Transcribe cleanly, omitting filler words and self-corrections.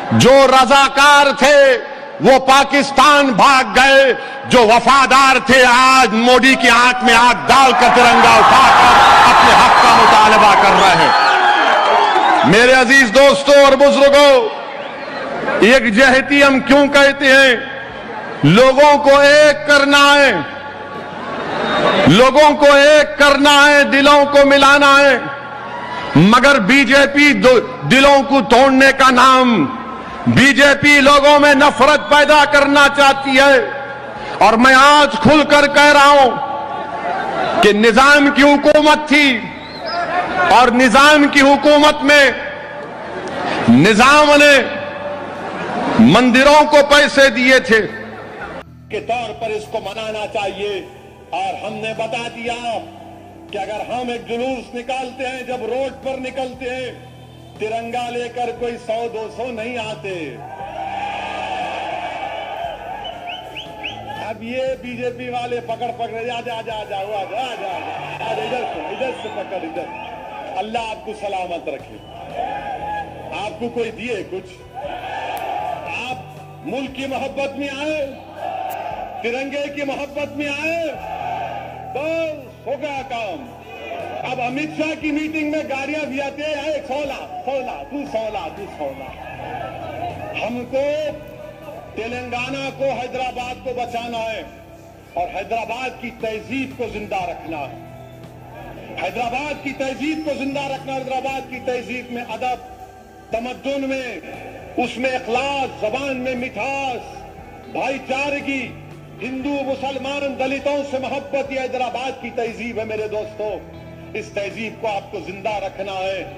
जो रजाकार थे वो पाकिस्तान भाग गए, जो वफादार थे आज मोदी की आंख में आंख डालकर तिरंगा उठाकर अपने हक का मुतालबा कर रहे हैं। मेरे अजीज दोस्तों और बुजुर्गों, यकजहती हम क्यों कहते हैं? लोगों को एक करना है, लोगों को एक करना है, दिलों को मिलाना है। मगर बीजेपी दिलों को तोड़ने का नाम, बीजेपी लोगों में नफरत पैदा करना चाहती है। और मैं आज खुलकर कह रहा हूं कि निजाम की हुकूमत थी और निजाम की हुकूमत में निजाम ने मंदिरों को पैसे दिए थे के तौर पर इसको मनाना चाहिए। और हमने बता दिया कि अगर हम एक जुलूस निकालते हैं, जब रोड पर निकलते हैं, तिरंगा लेकर कोई 100-200 नहीं आते। अब ये बीजेपी वाले पकड़ इधर से पकड़, इधर। अल्लाह आपको सलामत रखे। आपको कोई दिए कुछ? आप मुल्क की मोहब्बत में आए, तिरंगे की मोहब्बत में आए, बस हो गया काम। अब अमित शाह की मीटिंग में गाड़ियां भी आते हैं, 16 तू 16। हमको तेलंगाना को, हैदराबाद को बचाना है और हैदराबाद की तहजीब को जिंदा रखना है। हैदराबाद की तहजीब को जिंदा रखना, हैदराबाद की तहजीब में अदब, तमद्दुन में, उसमें इखलास, जबान में मिठास, भाईचारगी, हिंदू मुसलमान दलितों से मोहब्बत, ये हैदराबाद की तहजीब है मेरे दोस्तों। इस तहजीब को आपको जिंदा रखना है।